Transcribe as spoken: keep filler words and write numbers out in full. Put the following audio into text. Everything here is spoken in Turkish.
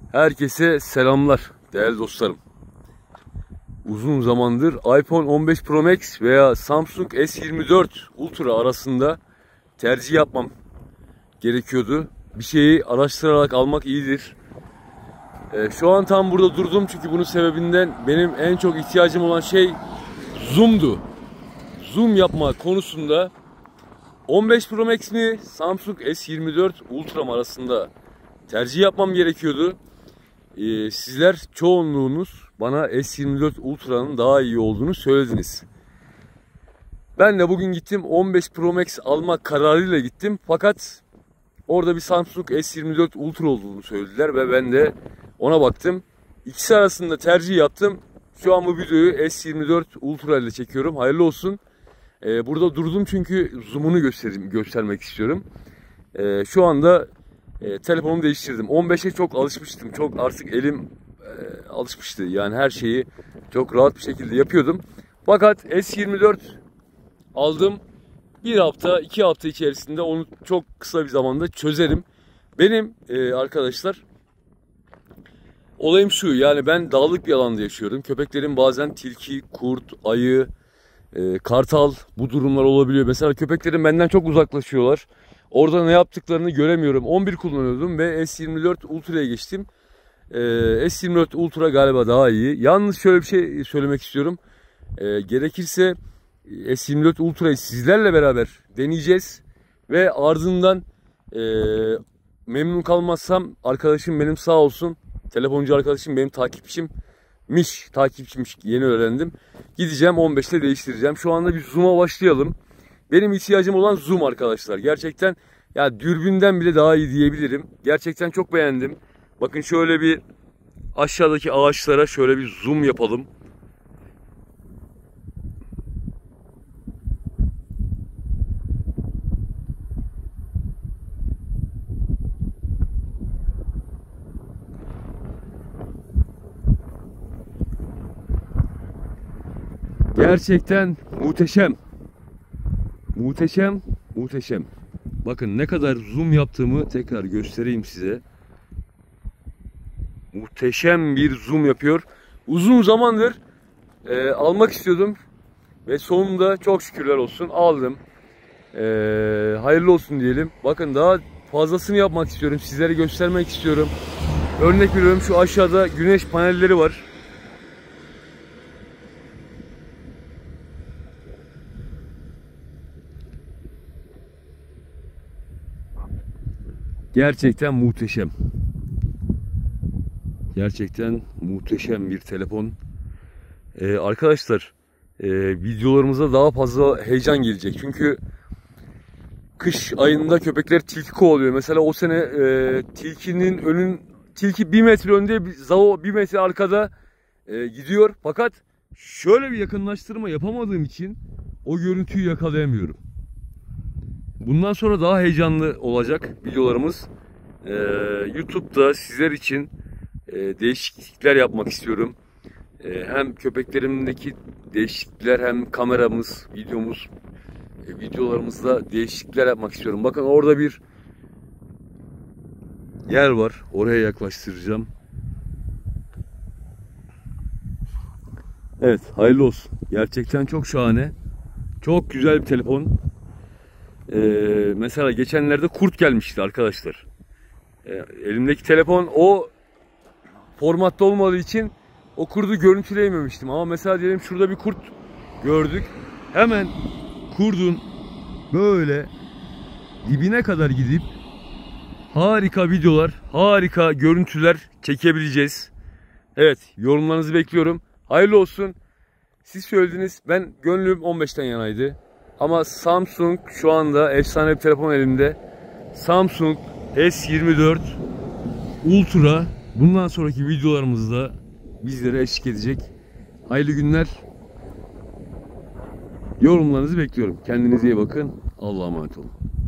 Herkese selamlar değerli dostlarım. Uzun zamandır iPhone on beş Pro Max veya Samsung S yirmi dört Ultra arasında tercih yapmam gerekiyordu. Bir şeyi araştırarak almak iyidir. Ee, şu an tam burada durdum çünkü bunun sebebinden benim en çok ihtiyacım olan şey zoom'du. Zoom yapma konusunda on beş Pro Max mi Samsung S yirmi dört Ultra mı arasında tercih yapmam gerekiyordu. Ee, sizler çoğunluğunuz bana S yirmi dört Ultra'nın daha iyi olduğunu söylediniz. Ben de bugün gittim on beş Pro Max almak kararıyla gittim. Fakat orada bir Samsung S yirmi dört Ultra olduğunu söylediler ve ben de ona baktım. İkisi arasında tercih yaptım. Şu an bu videoyu S yirmi dört Ultra ile çekiyorum. Hayırlı olsun. Ee, burada durdum çünkü zoom'unu göstereyim, göstermek istiyorum. Ee, şu anda e, telefonumu değiştirdim. on beşe çok alışmıştım. Çok artık elim e, alışmıştı. Yani her şeyi çok rahat bir şekilde yapıyordum. Fakat S yirmi dört aldım. Bir hafta, iki hafta içerisinde onu çok kısa bir zamanda çözerim. Benim e, arkadaşlar olayım şu. Yani ben dağlık bir alanda yaşıyorum. Köpeklerim bazen tilki, kurt, ayı, e, kartal bu durumlar olabiliyor. Mesela köpeklerim benden çok uzaklaşıyorlar. Orada ne yaptıklarını göremiyorum. on bir kullanıyordum ve S yirmi dört Ultra'ya geçtim. Ee, S yirmi dört Ultra galiba daha iyi. Yalnız şöyle bir şey söylemek istiyorum. Ee, gerekirse S yirmi dört Ultra'yı sizlerle beraber deneyeceğiz. Ve ardından e, memnun kalmazsam arkadaşım benim sağ olsun. Telefoncu arkadaşım benim takipçimmiş. Takipçimmiş yeni öğrendim. Gideceğim on beşte değiştireceğim. Şu anda bir zoom'a başlayalım. Benim ihtiyacım olan zoom arkadaşlar. Gerçekten ya dürbünden bile daha iyi diyebilirim. Gerçekten çok beğendim. Bakın şöyle bir aşağıdaki ağaçlara şöyle bir zoom yapalım. Gerçekten muhteşem. Muhteşem, muhteşem. Bakın ne kadar zoom yaptığımı tekrar göstereyim size. Muhteşem bir zoom yapıyor. Uzun zamandır e, almak istiyordum. Ve sonunda çok şükürler olsun aldım. E, hayırlı olsun diyelim. Bakın daha fazlasını yapmak istiyorum. Sizlere göstermek istiyorum. Örnek veriyorum, şu aşağıda güneş panelleri var. Gerçekten muhteşem. Gerçekten muhteşem bir telefon. Ee, arkadaşlar e, videolarımıza daha fazla heyecan gelecek. Çünkü kış ayında köpekler tilki kovalıyor. Mesela o sene e, tilkinin önün tilki bir metre önde, zao bir metre arkada e, gidiyor. Fakat şöyle bir yakınlaştırma yapamadığım için o görüntüyü yakalayamıyorum. Bundan sonra daha heyecanlı olacak videolarımız. Ee, YouTube'da sizler için e, değişiklikler yapmak istiyorum. E, hem köpeklerimdeki değişiklikler hem kameramız, videomuz, e, videolarımızda değişiklikler yapmak istiyorum. Bakın orada bir yer var. Oraya yaklaştıracağım. Evet, hayırlı olsun. Gerçekten çok şahane. Çok güzel bir telefon. Ee, mesela geçenlerde kurt gelmişti arkadaşlar. Ee, elimdeki telefon o formatta olmadığı için o kurdu görüntüleyememiştim. Ama mesela diyelim şurada bir kurt gördük. Hemen kurdun böyle dibine kadar gidip harika videolar, harika görüntüler çekebileceğiz. Evet, yorumlarınızı bekliyorum. Hayırlı olsun. Siz söylediniz. Ben gönlüm on beşten yanaydı. Ama Samsung şu anda efsane bir telefon elimde. Samsung S yirmi dört Ultra bundan sonraki videolarımızda bizlere eşlik edecek. Hayırlı günler. Yorumlarınızı bekliyorum. Kendinize iyi bakın. Allah'a emanet olun.